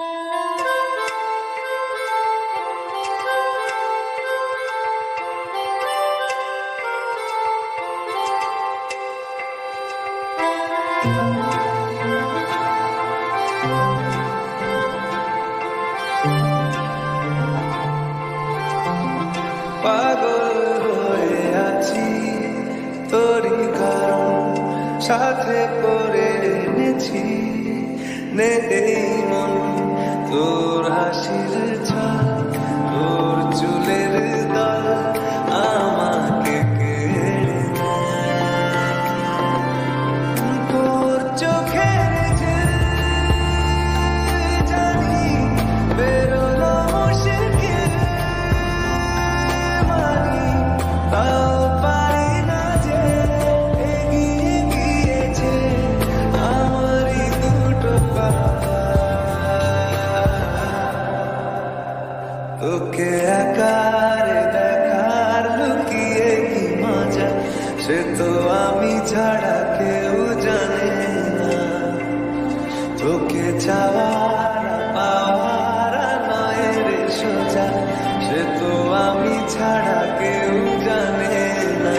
পাগল হয়ে আছি তোরই কারণ সাথে করে এনেছি নে এই মন তোর হাসির ছাপ তোর চুলের দল আমাকে কেড়ে নেয়। তোর চোখের যে জানি বেরোলো মুশকিল মানি তাও পারি না যে এগিয়ে গিয়েছে আমারই দুটো পা। তোকে একারে দেখার লুকিয়ে কি মজা সে তো আমি ছাড়া কেউ জানে না। তোকে চাওয়ার পাওয়ার নয় রে সোজা সে তো আমি ছাড়া কেউ জানে না।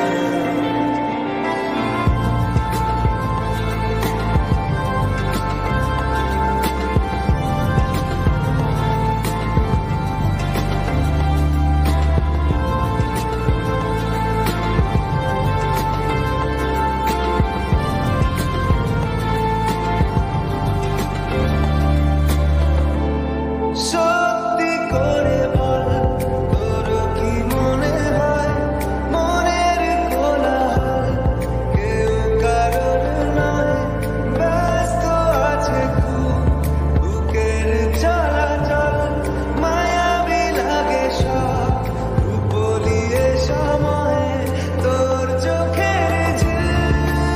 সত্যি করে বল তোর কি মনে হয় মনের কোলাহল কেউ কারোর নয় ব্যস্ত আছে খুব বুকের চলাচল মায়াবী লাগে সব রূপলিয়ে সময়ে তোর চোখের ঝিল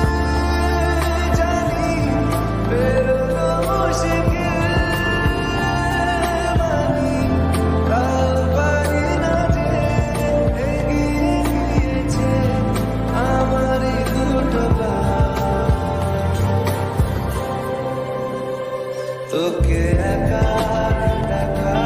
জানি বেরোলো মুশকিল তোকে একা দেখার